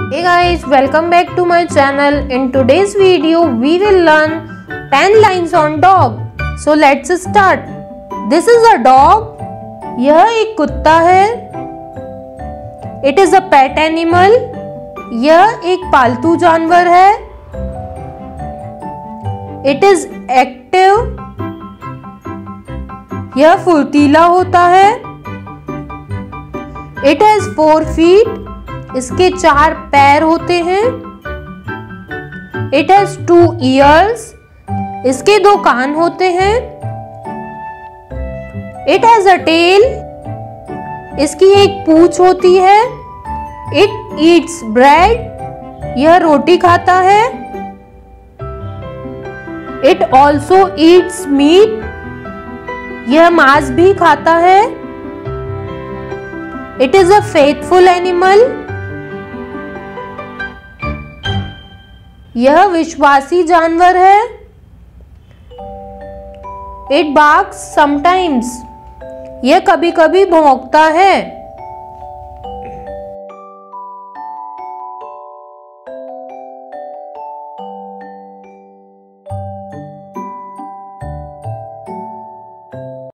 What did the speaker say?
Hey guys, welcome back to my channel. In today's video, we will learn 10 lines on dog. So let's start. This is a dog. यह एक कुत्ता है. It is a pet animal. यह एक पालतू जानवर है. It is active. यह फुर्तीला होता है. It has 4 feet. इसके 4 पैर होते हैं. It has 2 ears. इसके 2 कान होते हैं. It has a tail. इसकी एक पूंछ होती है. It eats bread. यह रोटी खाता है. It also eats meat. यह मांस भी खाता है. It is a faithful animal. यह विश्वासी जानवर है. It barks sometimes. यह कभी कभी भौंकता है.